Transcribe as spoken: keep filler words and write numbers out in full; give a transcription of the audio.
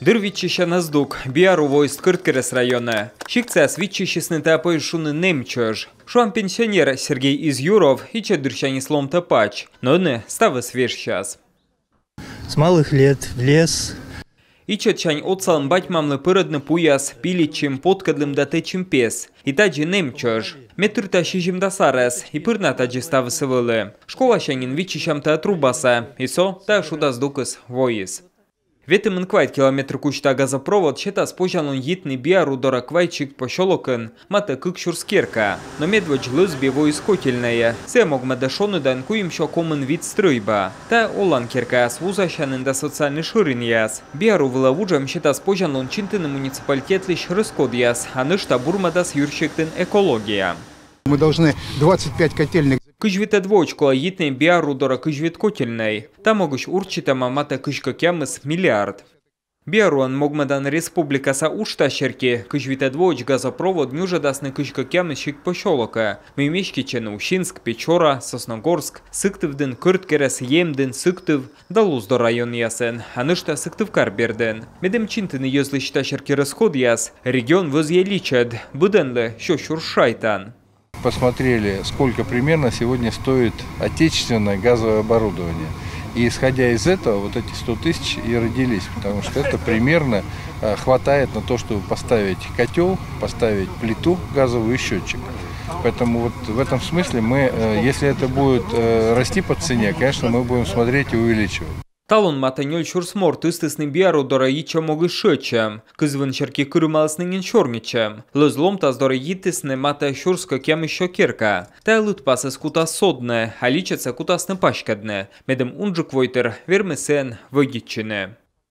Дыр витчища наздук, биару войст Кырткерес района. Шикцас витчищесны тапой шуны немчож. Шуан пенсионер Сергей Изюров и чадырчани слом тапач. Но не ставы свеж сейчас. С малых лет в лес. И чачань отцалым батьмамлы пырыдны пуяс, пиличим, подкадлым датечим пес. И таджи немчож. Метр тащижим дасарес, и пырна таджи ставы сывылы. Школа шанин витчищам та трубаса, и со та шудас дукас воис. Ветым инквайт километр кучта газопровод чета спожалон йитный биару дора квайчик пошолокын, мата кыкшурскерка. Но медведь лызби воискотельная, се могма дашону данкуем шо комын вид стройба. Та олан керка свузащанын да социальный ширин яс. Биару вылавуджам чета спожалон чинтыны муниципалитет лишь рыскод яс, а нышта бурмадас юрщиктын экология. Мы должны двадцать пять котельных. Кыжвите двоечко йитный биару дора кыжвит котельной. Та могуш урчитама мата кышка кямыс миллиард. Биаруан могмадан республика са уштащерки, кыжвите двоеч газопровод мюжадасны кышка кямыс шик пошолока. Мимешкичен Ущинск, Печора, Сосногорск, Сыктывдын, Кырткерес, Емдын, Сыктыв, Далуздо район ясен, а нышта Сыктывкар берден. Медем чинтыны ёзлы штащерки расход яс, регион возъеличед, буденле шо шуршайтан. Посмотрели, сколько примерно сегодня стоит отечественное газовое оборудование. И исходя из этого, вот эти сто тысяч и родились, потому что это примерно хватает на то, чтобы поставить котел, поставить плиту газовую и счетчик. Поэтому вот в этом смысле мы, если это будет расти по цене, конечно, мы будем смотреть и увеличивать. Талон матанёль чурсмор тыстысны биару дора ича могы шычам, кызвын шерки кырымалысны чорничам. Лызлом таз дора йитысны мата шурска кем еще керка. Та лыт пасыс кута содны, а личаца кутасны пашкадны. Медем унжик войтер вермесен вогитчины.